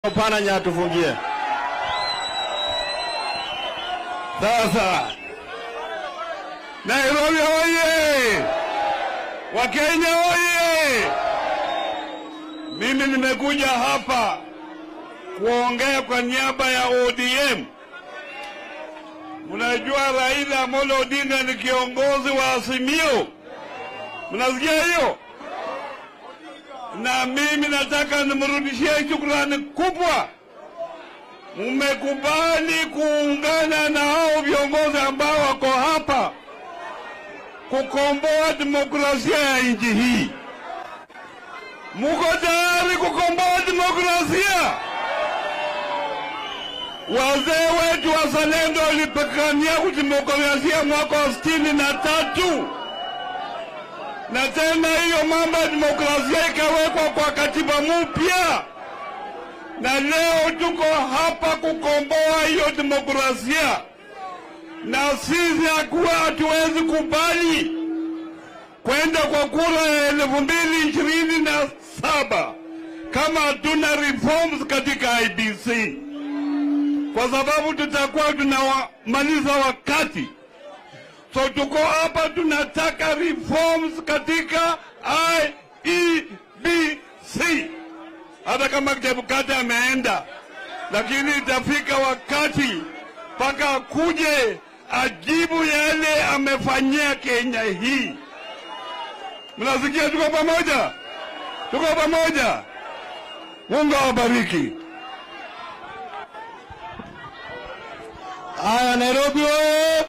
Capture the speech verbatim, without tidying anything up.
Pana nyatufungie. Sasa Nairobi oye! Wakenya oye! Mimi nimekuja hapa kuongea kwa niaba ya O D M. Mnajua Raila Amolo Odinga ni kiongozi wa Azimio. Mnasikia hiyo? Na mimi nataka nimrudishie shukrani kubwa. Mmekubali kuungana na hao viongozi ambao wako hapa kukomboa demokrasia ya nchi hii. Muko tayari kukomboa demokrasia? Wazee wetu wazalendo walipigania demokrasia mwaka wa sitini na tatu. Na tena hiyo mambo ya demokrasia ikawekwa kwa katiba mpya. Na leo tuko hapa kukomboa hiyo demokrasia. Na sisi hakuwa hatuwezi kubali kwenda kwa kura ya elfu mbili ishirini na saba kama hatuna reforms katika I B C. Kwa sababu tutakuwa tunamaliza wakati. So tuko hapa tunataka reforms katika I E B C. Hata kama Chebukati ameenda, lakini itafika wakati paka kuje ajibu yale amefanyia Kenya hii. Mnasikia tuko pamoja? Tuko pamoja? Mungu awabariki. Aya, Nairobi oye!